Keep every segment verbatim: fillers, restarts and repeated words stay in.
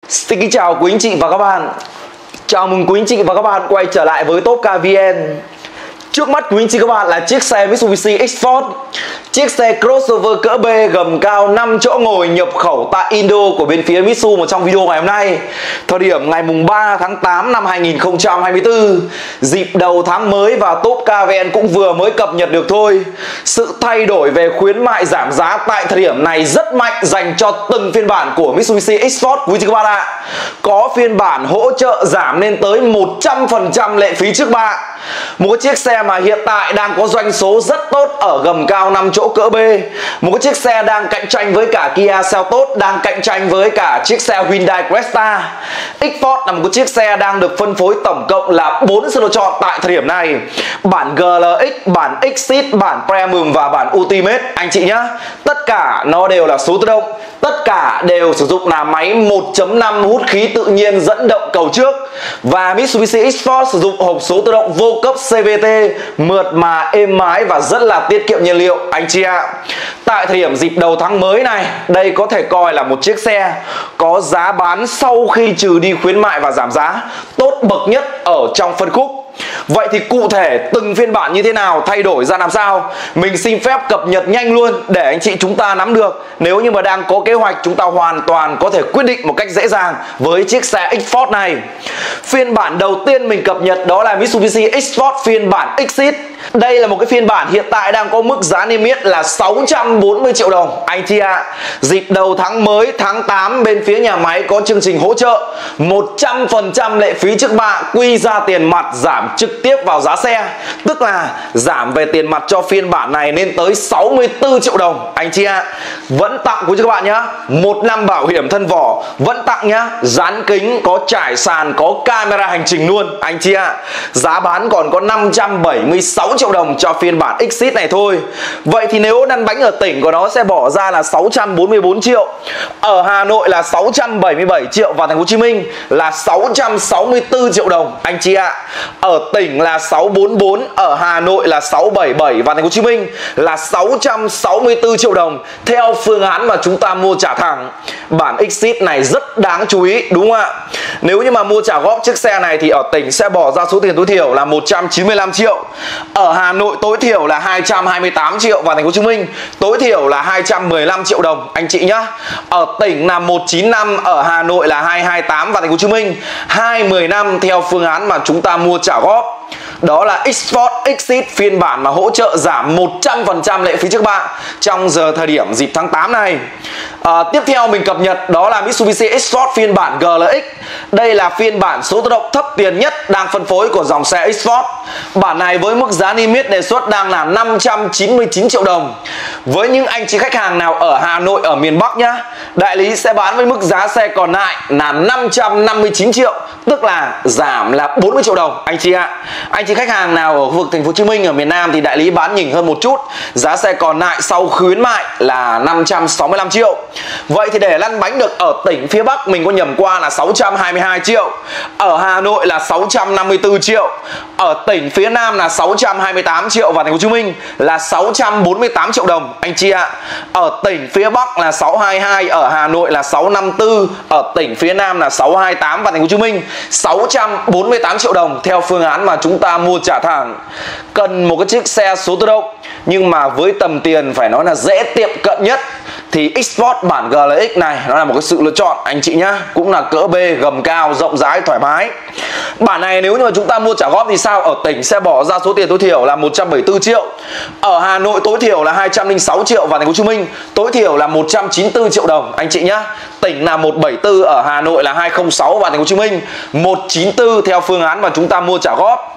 Xin kính chào quý anh chị và các bạn. Chào mừng quý anh chị và các bạn quay trở lại với Top Car vê en. Trước mắt quý anh chị các bạn là chiếc xe Mitsubishi X-Force, chiếc xe crossover cỡ B gầm cao năm chỗ ngồi nhập khẩu tại Indo của bên phía Mitsu mà trong video ngày hôm nay. Thời điểm ngày mùng ba tháng tám năm hai nghìn không trăm hai mươi tư, dịp đầu tháng mới và Top Car vê en cũng vừa mới cập nhật được thôi. Sự thay đổi về khuyến mại giảm giá tại thời điểm này rất mạnh dành cho từng phiên bản của Mitsubishi X-Force quý chị các bạn ạ. Có phiên bản hỗ trợ giảm lên tới một trăm phần trăm lệ phí trước bạ. Một chiếc xe mà hiện tại đang có doanh số rất tốt ở gầm cao năm chỗ cỡ B. Một cái chiếc xe đang cạnh tranh với cả Kia Seltos, đang cạnh tranh với cả chiếc xe Hyundai Cresta. X-Force là một cái chiếc xe đang được phân phối tổng cộng là bốn sự lựa chọn tại thời điểm này. Bản giê lờ ích, bản Exit, bản Premium và bản Ultimate anh chị nhá. Tất cả nó đều là số tự động. Tất cả đều sử dụng là máy một chấm năm hút khí tự nhiên dẫn động cầu trước. Và Mitsubishi X-Force sử dụng hộp số tự động vô cấp xê vê tê, mượt mà, êm ái và rất là tiết kiệm nhiên liệu anh chị ạ. Tại thời điểm dịp đầu tháng mới này, đây có thể coi là một chiếc xe có giá bán sau khi trừ đi khuyến mại và giảm giá tốt bậc nhất ở trong phân khúc. Vậy thì cụ thể từng phiên bản như thế nào, thay đổi ra làm sao, mình xin phép cập nhật nhanh luôn để anh chị chúng ta nắm được. Nếu như mà đang có kế hoạch, chúng ta hoàn toàn có thể quyết định một cách dễ dàng với chiếc xe X-Force này. Phiên bản đầu tiên mình cập nhật đó là Mitsubishi X-Force phiên bản Exit. Đây là một cái phiên bản hiện tại đang có mức giá niêm yết là sáu trăm bốn mươi triệu đồng anh chị ạ. Dịp đầu tháng mới tháng tám, bên phía nhà máy có chương trình hỗ trợ một trăm phần trăm lệ phí trước bạ, quy ra tiền mặt giảm trực tiếp vào giá xe. Tức là giảm về tiền mặt cho phiên bản này lên tới sáu mươi tư triệu đồng anh chị ạ. Vẫn tặng quý cho các bạn nhá, một năm bảo hiểm thân vỏ, vẫn tặng nhá, dán kính, có trải sàn, có camera hành trình luôn anh chị ạ. Giá bán còn có năm trăm bảy mươi sáu triệu đồng cho phiên bản Exit này thôi. Vậy thì nếu lăn bánh ở tỉnh của nó sẽ bỏ ra là sáu trăm bốn mươi tư triệu, ở Hà Nội là sáu trăm bảy mươi bảy triệu và thành phố Hồ Chí Minh là sáu trăm sáu mươi tư triệu đồng anh chị ạ. Ở tỉnh là sáu trăm bốn mươi tư, ở Hà Nội là sáu trăm bảy mươi bảy và thành phố Hồ Chí Minh là sáu trăm sáu mươi tư triệu đồng theo phương án mà chúng ta mua trả thẳng. Bản Exit này rất đáng chú ý đúng không ạ? Nếu như mà mua trả góp chiếc xe này thì ở tỉnh sẽ bỏ ra số tiền tối thiểu là một trăm chín mươi lăm triệu. Ở Hà Nội tối thiểu là hai trăm hai mươi tám triệu và thành phố Hồ Chí Minh tối thiểu là hai trăm mười lăm triệu đồng anh chị nhá. Ở tỉnh là một trăm chín mươi lăm, ở Hà Nội là hai trăm hai mươi tám và thành phố Hồ Chí Minh hai trăm mười lăm theo phương án mà chúng ta mua trả góp. Đó là X-Force Exit phiên bản mà hỗ trợ giảm một trăm phần trăm lệ phí trước bạ trong giờ thời điểm dịp tháng tám này. à, Tiếp theo mình cập nhật đó là Mitsubishi X-Force phiên bản giê lờ ích. Đây là phiên bản số tự động thấp tiền nhất đang phân phối của dòng xe X-Force. Bản này với mức giá niêm yết đề xuất đang là năm trăm chín mươi chín triệu đồng. Với những anh chị khách hàng nào ở Hà Nội, ở miền Bắc nhá, đại lý sẽ bán với mức giá xe còn lại là năm trăm năm mươi chín triệu, tức là giảm là bốn mươi triệu đồng anh chị ạ. Anh chị khách hàng nào ở khu vực thành phố Hồ Chí Minh, ở miền Nam thì đại lý bán nhỉnh hơn một chút, giá xe còn lại sau khuyến mại là năm trăm sáu mươi lăm triệu. Vậy thì để lăn bánh được ở tỉnh phía Bắc mình có nhầm qua là sáu trăm hai mươi hai triệu, ở Hà Nội là sáu trăm năm mươi tư triệu, ở tỉnh phía Nam là sáu trăm hai mươi tám triệu và thành phố Hồ Chí Minh là sáu trăm bốn mươi tám triệu đồng anh chị ạ. Ở tỉnh phía Bắc là sáu trăm hai mươi hai, ở Hà Nội là sáu trăm năm mươi tư, ở tỉnh phía Nam là sáu trăm hai mươi tám và thành phố Hồ Chí Minh sáu trăm bốn mươi tám triệu đồng theo phương án mà chúng ta mua trả thẳng. Cần một cái chiếc xe số tự động nhưng mà với tầm tiền phải nói là dễ tiệm cận nhất thì X-Force bản giê lờ ích này nó là một cái sự lựa chọn anh chị nhá. Cũng là cỡ B, gầm cao, rộng rãi, thoải mái. Bản này nếu như mà chúng ta mua trả góp thì sao? Ở tỉnh sẽ bỏ ra số tiền tối thiểu là một trăm bảy mươi tư triệu, ở Hà Nội tối thiểu là hai trăm lẻ sáu triệu và thành phố Hồ Chí Minh tối thiểu là một trăm chín mươi tư triệu đồng anh chị nhá. Tỉnh là một trăm bảy mươi tư, ở Hà Nội là hai trăm lẻ sáu và thành phố Hồ Chí Minh một trăm chín mươi tư theo phương án mà chúng ta mua trả góp.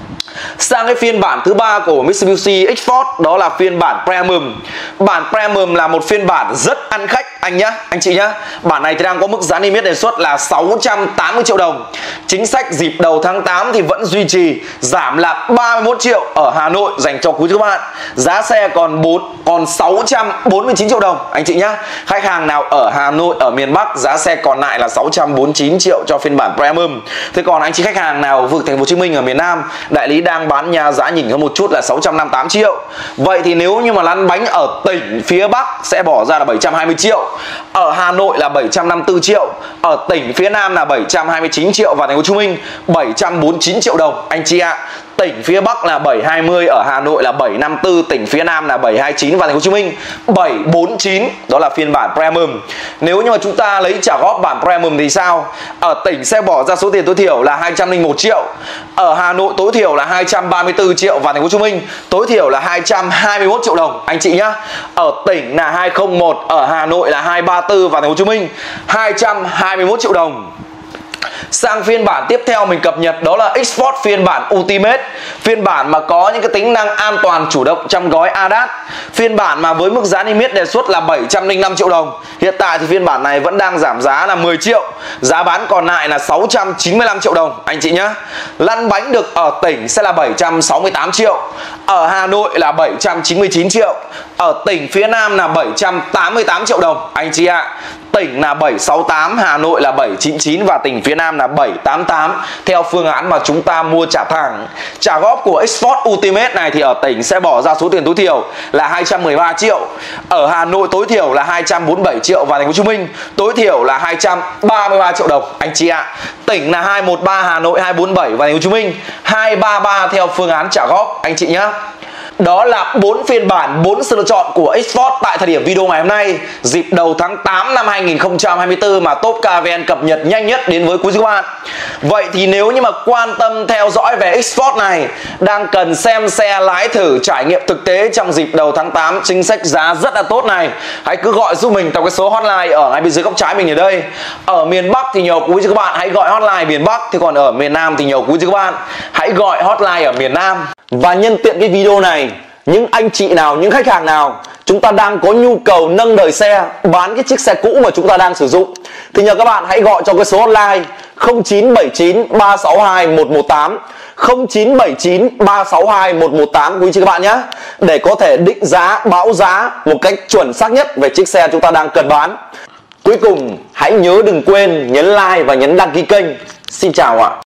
Sang cái phiên bản thứ ba của Mitsubishi X-Force đó là phiên bản Premium. Bản Premium là một phiên bản rất ăn khách anh nhá, anh chị nhá. Bản này thì đang có mức giá niêm yết đề xuất là sáu trăm tám mươi triệu đồng. Chính sách dịp đầu tháng tám thì vẫn duy trì, giảm là ba mươi mốt triệu ở Hà Nội dành cho quý các bạn. Giá xe còn bốn còn sáu trăm bốn mươi chín triệu đồng anh chị nhá. Khách hàng nào ở Hà Nội, ở miền Bắc giá xe còn lại là sáu trăm bốn mươi chín triệu cho phiên bản Premium. Thế còn anh chị khách hàng nào ở vực thành phố Hồ Chí Minh, ở miền Nam, đại lý lý đang bán nhà giá nhỉnh hơn một chút là sáu trăm năm mươi tám triệu. Vậy thì nếu như mà lăn bánh ở tỉnh phía Bắc sẽ bỏ ra là bảy trăm hai mươi triệu, ở Hà Nội là bảy trăm năm mươi tư triệu, ở tỉnh phía Nam là bảy trăm hai mươi chín triệu và thành phố Hồ Chí Minh bảy trăm bốn mươi chín triệu đồng anh chị ạ. Tỉnh phía Bắc là bảy trăm hai mươi, ở Hà Nội là bảy trăm năm mươi tư, tỉnh phía Nam là bảy trăm hai mươi chín và thành phố Hồ Chí Minh bảy trăm bốn mươi chín. Đó là phiên bản Premium. Nếu như mà chúng ta lấy trả góp bản Premium thì sao? Ở tỉnh sẽ bỏ ra số tiền tối thiểu là hai trăm lẻ một triệu, ở Hà Nội tối thiểu là hai trăm ba mươi tư triệu và thành phố Hồ Chí Minh tối thiểu là hai trăm hai mươi mốt triệu đồng anh chị nhá. Ở tỉnh là hai không một, ở Hà Nội là hai trăm ba mươi tư và thành phố Hồ Chí Minh hai trăm hai mươi mốt triệu đồng. Sang phiên bản tiếp theo mình cập nhật đó là Xforce phiên bản Ultimate, phiên bản mà có những cái tính năng an toàn chủ động trong gói a đê a ét, phiên bản mà với mức giá niêm yết đề xuất là bảy trăm lẻ năm triệu đồng. Hiện tại thì phiên bản này vẫn đang giảm giá là mười triệu, giá bán còn lại là sáu trăm chín mươi lăm triệu đồng anh chị nhé. Lăn bánh được ở tỉnh sẽ là bảy trăm sáu mươi tám triệu, ở Hà Nội là bảy trăm chín mươi chín triệu, ở tỉnh phía Nam là bảy trăm tám mươi tám triệu đồng anh chị ạ. À. Tỉnh là bảy trăm sáu mươi tám, Hà Nội là bảy trăm chín mươi chín và tỉnh phía Nam là bảy trăm tám mươi tám theo phương án mà chúng ta mua trả thẳng. Trả góp của Xforce Ultimate này thì ở tỉnh sẽ bỏ ra số tiền tối thiểu là hai trăm mười ba triệu, ở Hà Nội tối thiểu là hai trăm bốn mươi bảy triệu và thành phố Hồ Chí Minh tối thiểu là hai trăm ba mươi ba triệu đồng anh chị ạ. À. Tỉnh là hai trăm mười ba, Hà Nội hai trăm bốn mươi bảy và thành phố Hồ Chí Minh hai trăm ba mươi ba theo phương án trả góp anh chị nhé. Đó là bốn phiên bản, bốn sự lựa chọn của Xforce tại thời điểm video ngày hôm nay, dịp đầu tháng tám năm hai nghìn không trăm hai mươi tư mà Topcar vê en cập nhật nhanh nhất đến với quý vị các bạn. Vậy thì nếu như mà quan tâm theo dõi về Xforce này, đang cần xem xe lái thử trải nghiệm thực tế trong dịp đầu tháng tám, chính sách giá rất là tốt này, hãy cứ gọi giúp mình theo cái số hotline ở ngay bên dưới góc trái mình ở đây. Ở miền Bắc thì nhiều quý vị các bạn hãy gọi hotline miền Bắc, thì còn ở miền Nam thì nhiều quý vị các bạn hãy gọi hotline ở miền Nam. Và nhân tiện cái video này, những anh chị nào, những khách hàng nào chúng ta đang có nhu cầu nâng đời xe, bán cái chiếc xe cũ mà chúng ta đang sử dụng, thì nhờ các bạn hãy gọi cho cái số hotline không chín bảy chín ba sáu hai một một tám, không chín bảy chín ba sáu hai một một tám quý chị các bạn nhé, để có thể định giá, báo giá một cách chuẩn xác nhất về chiếc xe chúng ta đang cần bán. Cuối cùng hãy nhớ đừng quên nhấn like và nhấn đăng ký kênh. Xin chào ạ.